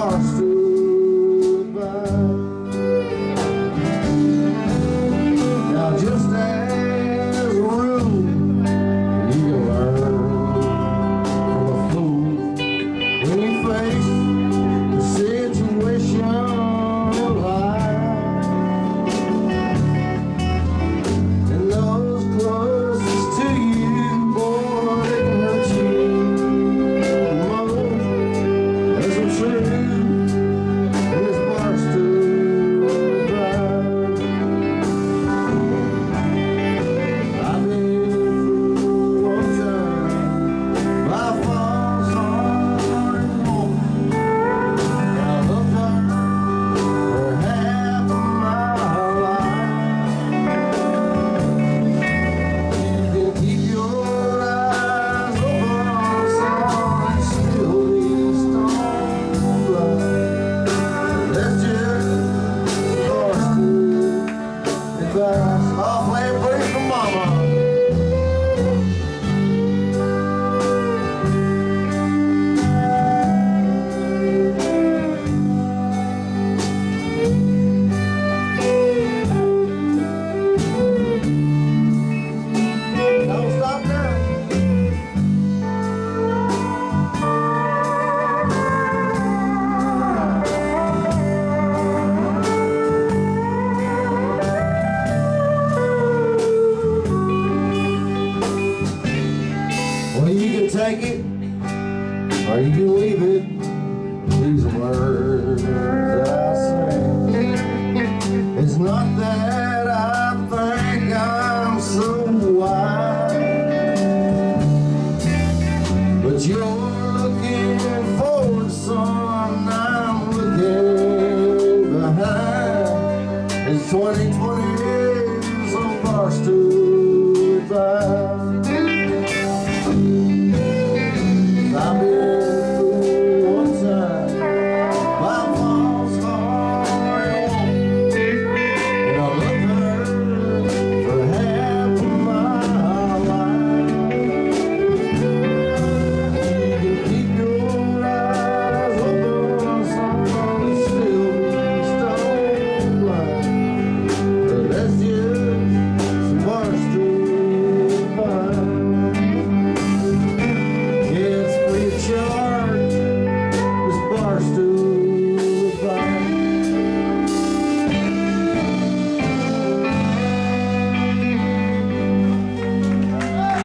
Barstool by. Now just as a rule, you can learn from a fool when you face the situation of life. And those closest to you, boy, they can hurt you most. There's some truth in this Barstool vibe. I've been through one time by falls hard moment. I loved her for half of my life. You can keep your eyes open, son, and still be stone blind. That's just Barstool advice. I'll play it pretty for mama. Don't stop now. Well, you can take it or you can leave it. These words I say. It's not that I think I'm so wise, but you're looking forward, son. I'm looking behind. It's 2020.